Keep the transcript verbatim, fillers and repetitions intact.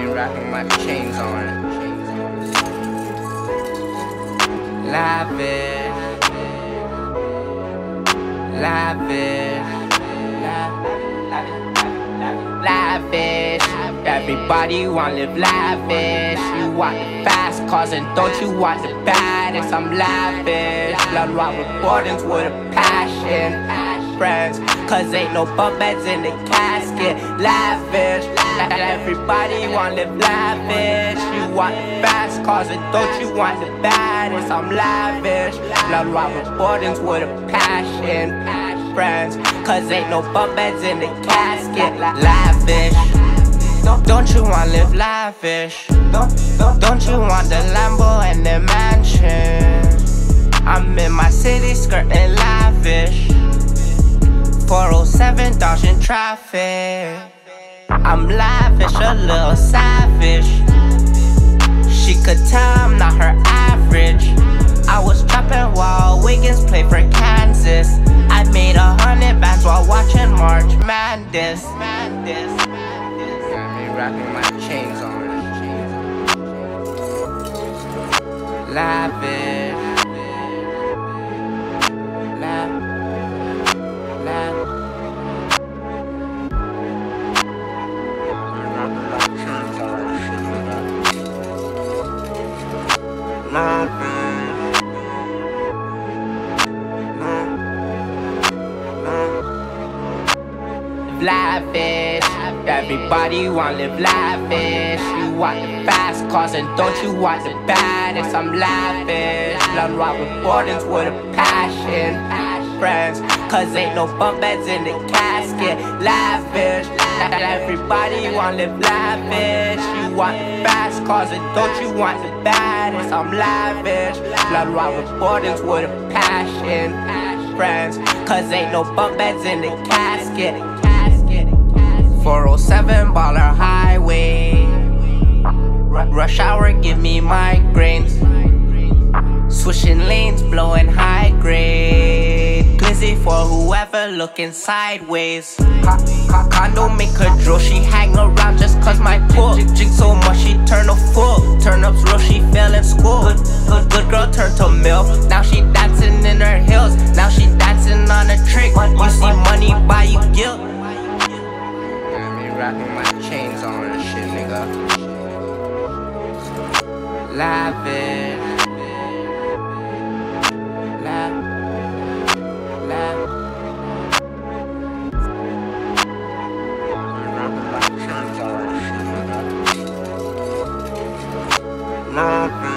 ain't rapping my chains on. Lavish, lavish, lavish. Everybody want live lavish. You want the fast cars and don't you want the baddest? I'm lavish. Blood robber Bordens with a passion. Friends, cause ain't no bump beds in the casket. Lavish. Everybody want live lavish. You want the fast cars and don't you want the baddest? I'm lavish. Blood robber Bordens with a passion. Friends, cause ain't no bump beds in the casket. Lavish. Don't you want live lavish? Don't you want the Lambo and the mansion? I'm in my city skirting lavish. four oh seven dodging traffic. I'm lavish, a little savage. She could tell I'm not her average. I was trapping while Wiggins played for Kansas. I made a hundred bands while watching March Madness. Rapping my chains on. Lavish, lav, lav. Lavish. Everybody want live lavish. You want the fast cars and don't you want the baddest? I'm lavish. Blood robber Bordens with a passion. Friends, cause ain't no bump beds in the casket. Lavish. Everybody want live lavish. You want the fast cars and don't you want the baddest? I'm lavish. Blood robber Bordens with a passion. Friends, cause ain't no bump beds in the casket. four oh seven Baller Highway. Rush hour give me migraines. Switching lanes, blowing high grade. Glizzy for whoever looking sideways. Condo make her drill, she hang around just cause my pull. Jig so much she turn a fool. Turn ups real, she fail in school. Good, good, good girl turned to milf. Now she dancing in her heels. Now she dancing on a trick. You see money buy you guilt. Rapping my chains on and shit, nigga. Lavish, lav, lav. Rapping my chains on and shit, nigga. Lavish.